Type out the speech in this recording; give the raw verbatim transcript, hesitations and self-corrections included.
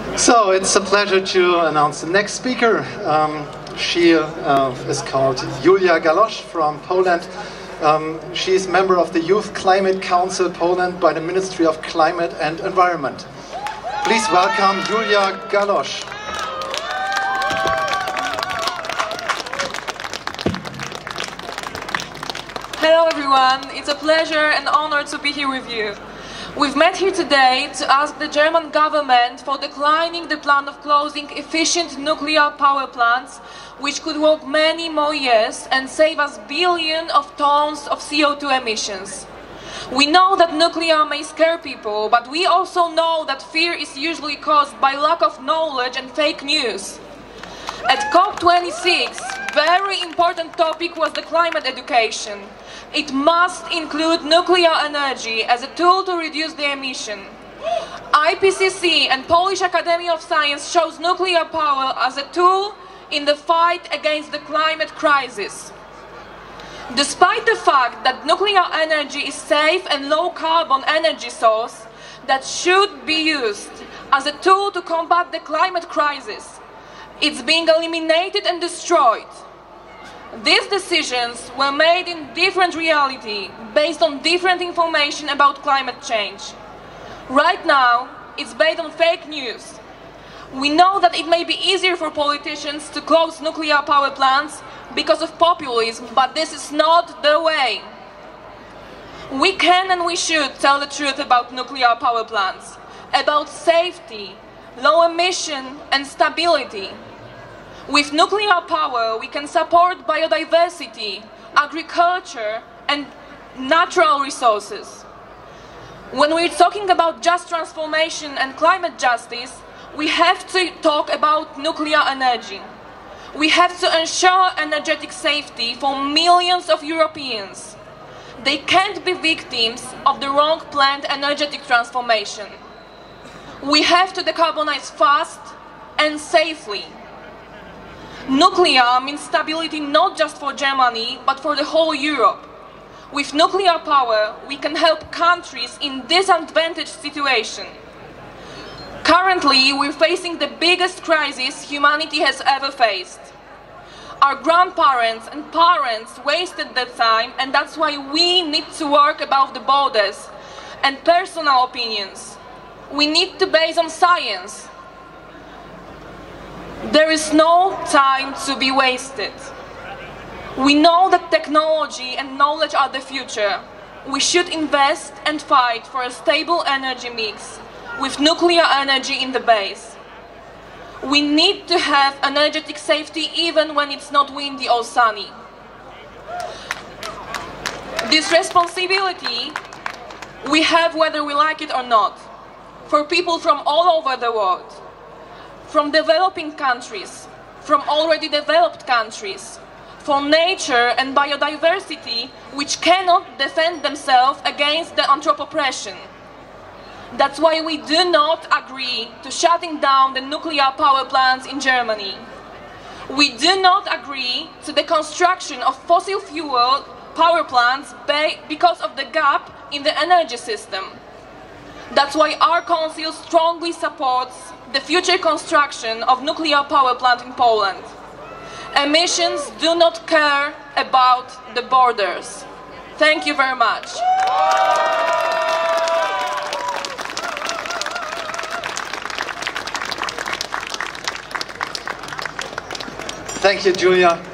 So it's a pleasure to announce the next speaker. Um, she uh, is called Julia Galosz from Poland. Um, she is member of the Youth Climate Council Poland by the Ministry of Climate and Environment. Please welcome Julia Galosz. Hello everyone, it's a pleasure and honor to be here with you. We've met here today to ask the German government for declining the plan of closing efficient nuclear power plants, which could work many more years and save us billions of tons of C O two emissions. We know that nuclear may scare people, but we also know that fear is usually caused by lack of knowledge and fake news. At COP twenty-six, very important topic was the climate education. It must include nuclear energy as a tool to reduce the emission. I P C C and Polish Academy of Science shows nuclear power as a tool in the fight against the climate crisis. Despite the fact that nuclear energy is safe and low-carbon energy source that should be used as a tool to combat the climate crisis, it's being eliminated and destroyed. These decisions were made in different reality, based on different information about climate change. Right now, it's based on fake news. We know that it may be easier for politicians to close nuclear power plants because of populism, but this is not the way. We can and we should tell the truth about nuclear power plants, about safety, low emission and stability. With nuclear power, we can support biodiversity, agriculture and natural resources. When we're talking about just transformation and climate justice, we have to talk about nuclear energy. We have to ensure energetic safety for millions of Europeans. They can't be victims of the wrong planned energetic transformation. We have to decarbonize fast and safely. Nuclear means stability not just for Germany, but for the whole Europe. With nuclear power, we can help countries in disadvantaged situations. Currently, we're facing the biggest crisis humanity has ever faced. Our grandparents and parents wasted their time, and that's why we need to work above the borders and personal opinions. We need to base on science. There is no time to be wasted. We know that technology and knowledge are the future. We should invest and fight for a stable energy mix with nuclear energy in the base. We need to have energetic safety even when it's not windy or sunny. This responsibility we have whether we like it or not, for people from all over the world. From developing countries, from already developed countries, for nature and biodiversity which cannot defend themselves against the anthropoppression. That's why we do not agree to shutting down the nuclear power plants in Germany. We do not agree to the construction of fossil fuel power plants because of the gap in the energy system. That's why our council strongly supports the future construction of nuclear power plant in Poland. Emissions do not care about the borders. Thank you very much. Thank you, Julia.